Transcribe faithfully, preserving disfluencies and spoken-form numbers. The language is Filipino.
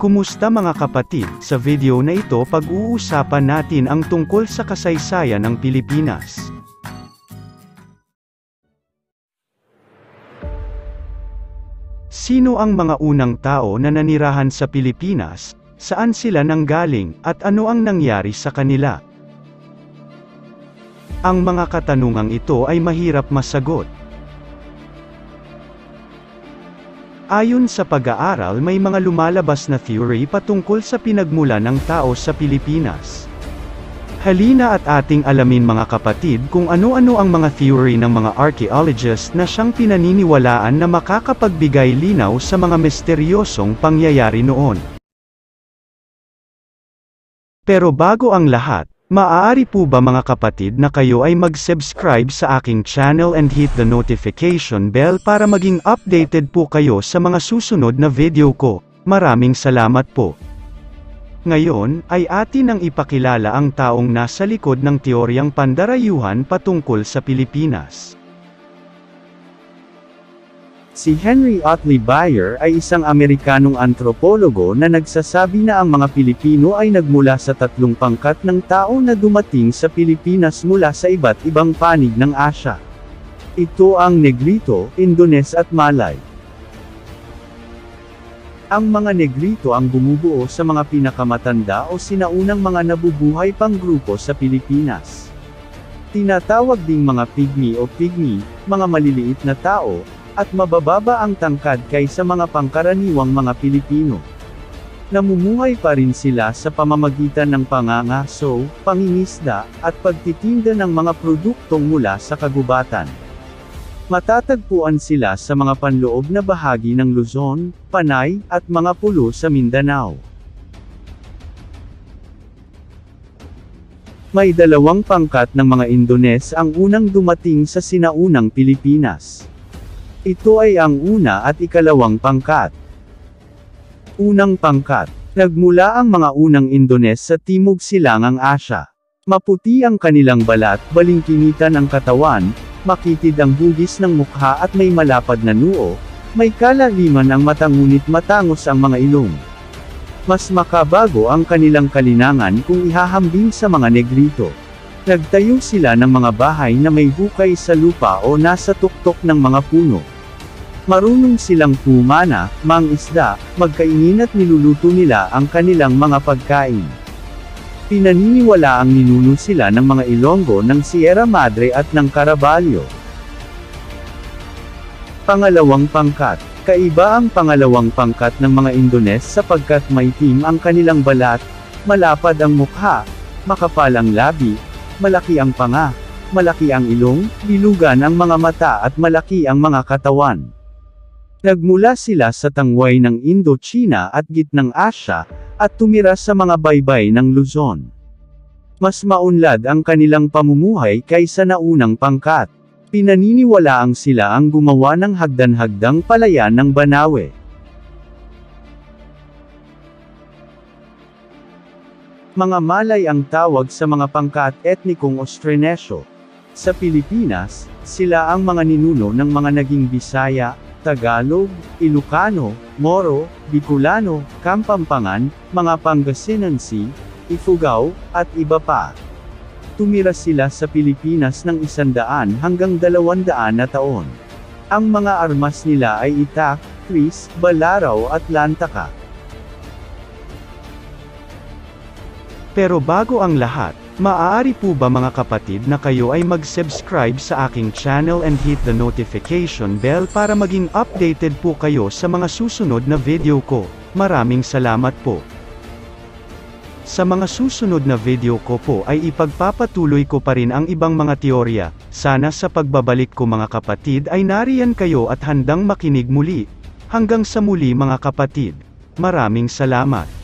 Kumusta mga kapatid? Sa video na ito pag-uusapan natin ang tungkol sa kasaysayan ng Pilipinas. Sino ang mga unang tao na nanirahan sa Pilipinas, saan sila nanggaling, at ano ang nangyari sa kanila? Ang mga katanungang ito ay mahirap masagot. Ayon sa pag-aaral, may mga lumalabas na theory patungkol sa pinagmulan ng tao sa Pilipinas. Halina at ating alamin mga kapatid kung ano-ano ang mga theory ng mga archaeologists na siyang pinaniniwalaan na makakapagbigay linaw sa mga misteryosong pangyayari noon. Pero bago ang lahat, maaari po ba mga kapatid na kayo ay mag-subscribe sa aking channel and hit the notification bell para maging updated po kayo sa mga susunod na video ko. Maraming salamat po. Ngayon, ay atin ang ipakilala ang taong nasa likod ng teoryang pandarayuhan patungkol sa Pilipinas. Si Henry Otley Beyer ay isang Amerikanong antropologo na nagsasabi na ang mga Pilipino ay nagmula sa tatlong pangkat ng tao na dumating sa Pilipinas mula sa iba't ibang panig ng Asya. Ito ang Negrito, Indones at Malay. Ang mga Negrito ang bumubuo sa mga pinakamatanda o sinaunang mga nabubuhay pang grupo sa Pilipinas. Tinatawag ding mga pygmy o pygmy, mga maliliit na tao, at mabababa ang tangkad kaysa mga pangkaraniwang mga Pilipino. Namumuhay pa rin sila sa pamamagitan ng pangangaso, pangingisda, at pagtitinda ng mga produktong mula sa kagubatan. Matatagpuan sila sa mga panloob na bahagi ng Luzon, Panay, at mga pulo sa Mindanao. May dalawang pangkat ng mga Indones ang unang dumating sa sinaunang Pilipinas. Ito ay ang una at ikalawang pangkat. Unang pangkat. Nagmula ang mga unang Indones sa Timog Silangang Asya. Maputi ang kanilang balat, balingkinitan ang katawan, makitid ang hugis ng mukha at may malapad na noo, may kalaliman ang mata ngunit matangos ang mga ilong. Mas makabago ang kanilang kalinangan kung ihahambing sa mga Negrito. Nagtayo sila ng mga bahay na may hukay sa lupa o nasa tuktok ng mga puno. Marunong silang pumana, mangisda, magkainin at niluluto nila ang kanilang mga pagkain. Pinaniniwala ang ninuno sila ng mga Ilonggo ng Sierra Madre at ng Caraballo. Pangalawang pangkat. Kaiba ang pangalawang pangkat ng mga Indones sapagkat maitim ang kanilang balat, malapad ang mukha, makapal ang labi, malaki ang panga, malaki ang ilong, bilugan ang mga mata at malaki ang mga katawan. Nagmula sila sa tangway ng Indochina at gitnang Asya, at tumira sa mga baybay ng Luzon. Mas maunlad ang kanilang pamumuhay kaysa naunang pangkat. Pinaniniwalaang sila ang gumawa ng hagdan-hagdang palayan ng Banawe. Mga Malay ang tawag sa mga pangkat etnikong Austronesiyo. Sa Pilipinas, sila ang mga ninuno ng mga naging Bisaya, Tagalog, Ilocano, Moro, Bicolano, Kapampangan, mga Pangasinense, Ifugao, at iba pa. Tumira sila sa Pilipinas ng isandaan hanggang dalawandaan na taon. Ang mga armas nila ay itak, kris, balaraw at lantaka. Pero bago ang lahat, maaari po ba mga kapatid na kayo ay mag-subscribe sa aking channel and hit the notification bell para maging updated po kayo sa mga susunod na video ko. Maraming salamat po. Sa mga susunod na video ko po ay ipagpapatuloy ko pa rin ang ibang mga teorya. Sana sa pagbabalik ko mga kapatid ay nariyan kayo at handang makinig muli. Hanggang sa muli mga kapatid. Maraming salamat.